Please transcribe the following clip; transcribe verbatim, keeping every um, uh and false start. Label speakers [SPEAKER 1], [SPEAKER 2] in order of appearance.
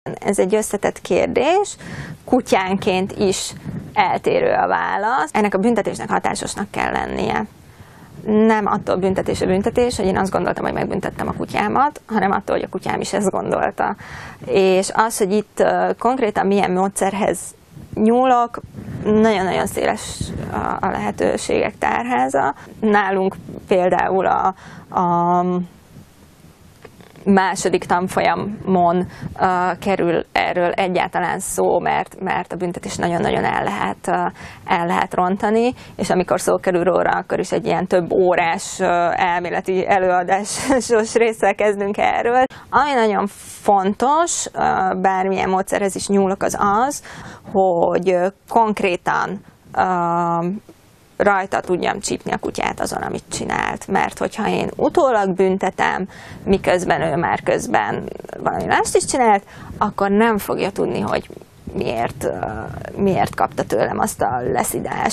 [SPEAKER 1] Ez egy összetett kérdés, kutyánként is eltérő a válasz. Ennek a büntetésnek hatásosnak kell lennie. Nem attól büntetés a büntetés, hogy én azt gondoltam, hogy megbüntettem a kutyámat, hanem attól, hogy a kutyám is ezt gondolta. És az, hogy itt uh, konkrétan milyen módszerhez nyúlok, nagyon-nagyon széles a, a lehetőségek tárháza. Nálunk például a, a második tanfolyamon uh, kerül erről egyáltalán szó, mert, mert a büntetés nagyon-nagyon el lehet, uh, el lehet rontani, és amikor szó kerül róla, akkor is egy ilyen több órás uh, elméleti előadásos résszel kezdünk erről. Ami nagyon fontos, uh, bármilyen módszerhez is nyúlok, az az, hogy uh, konkrétan uh, rajta tudjam csípni a kutyát azon, amit csinált. Mert hogyha én utólag büntetem, miközben ő már közben valami mást is csinált, akkor nem fogja tudni, hogy miért, miért kapta tőlem azt a leszidást.